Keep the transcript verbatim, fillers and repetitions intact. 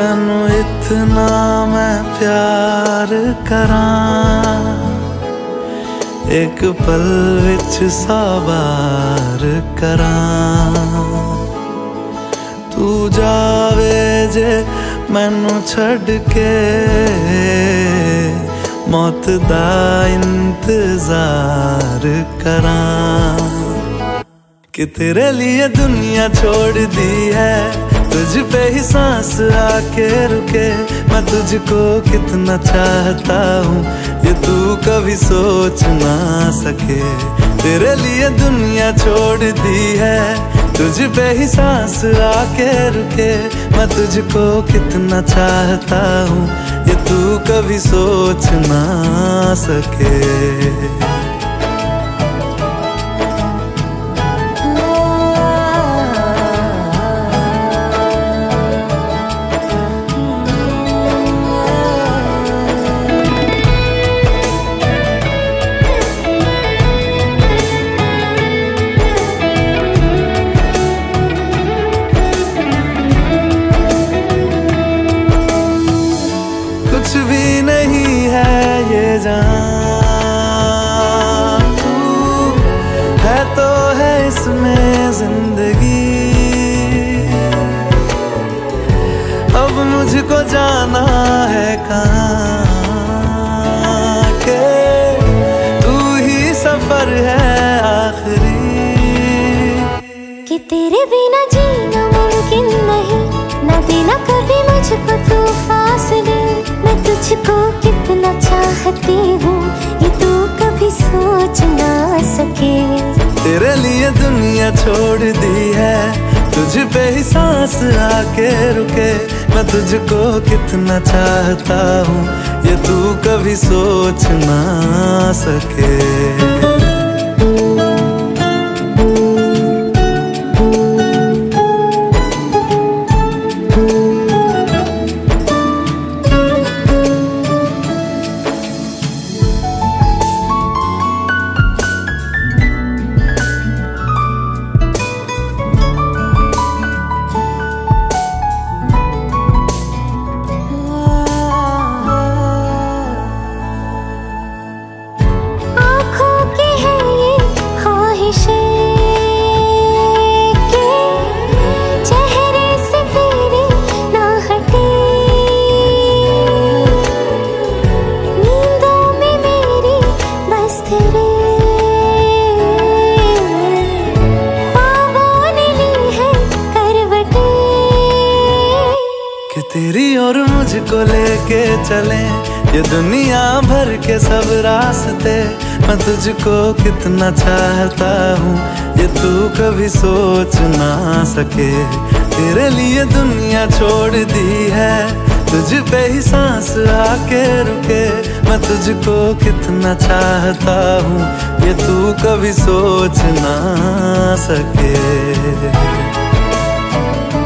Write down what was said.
तेनू इतना मैं प्यार करां, एक पल विच सौ बार करां। तू जावे जे मैनू छड़ के, मौत दा इंतजार करां। कि तेरे लिए दुनिया छोड़ दी है, तुझ पे ही सांस आके रुके। मैं तुझको कितना चाहता हूँ ये तू कभी सोच ना सके। तेरे लिए दुनिया छोड़ दी है, तुझ पे ही सांस आके रुके। मैं तुझको कितना चाहता हूँ ये तू कभी सोच ना सके। कुछ भी नहीं है ये जान, तू है तो है इसमें जिंदगी। अब मुझको जाना है कहाँ के तू ही सफर है आखिरी। कि तेरे बिना जीना मुमकिन नहीं, ना देना कभी मुझको तू फासले। मैं तुझको कितना चाहती हूँ ये तू कभी सोच ना सके। तेरे लिए दुनिया छोड़ दी है, तुझ पे ही सांस आके रुके। मैं तुझको कितना चाहता हूँ ये तू कभी सोच ना सके। कि तेरी और मुझको लेके चले ये दुनिया भर के सब रास्ते। मैं तुझको कितना चाहता हूँ ये तू कभी सोच ना सके। तेरे लिए दुनिया छोड़ दी है, तुझ पे ही सांस आके रुके। मैं तुझको कितना चाहता हूँ ये तू कभी सोच ना सके।